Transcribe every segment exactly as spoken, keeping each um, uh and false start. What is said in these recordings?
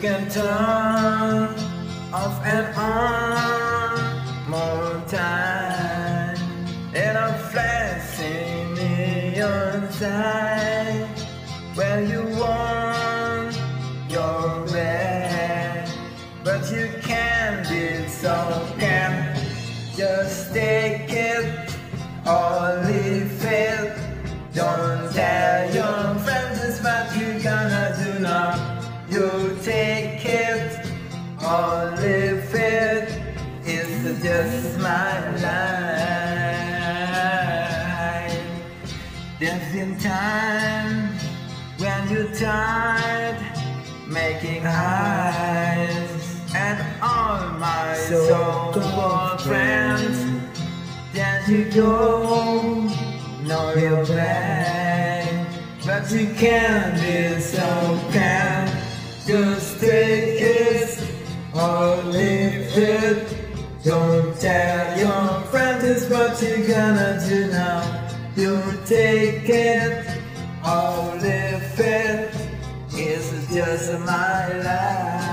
can turn off and on more time in a flashing neon sign when you want your bed, but you can't be so can just take it or leave it. Don't tell your friends it's what you gonna do now. You take it or leave it. It's just my life. There's been time when you're tired making eyes and all my so-called friends. Then you go, know you're bad, but you can't be so kind. Just take it or leave it. Don't tell your friends it's what you gonna do now. You take it or leave it. It's just my life.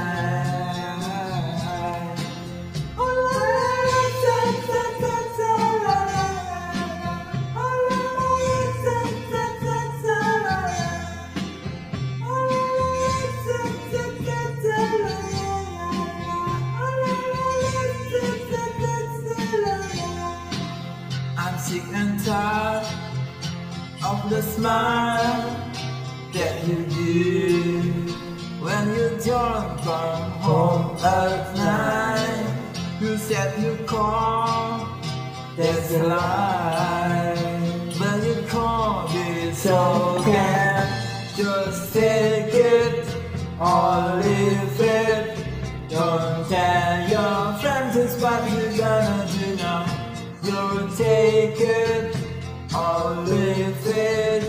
I'm sick and tired of the smile that you give when you don't come home at night. You said you call, that's a lie, but you can't be so bad. Just take it or leave it. Don't tell your friends it's what you gonna do now. You take it or leave it.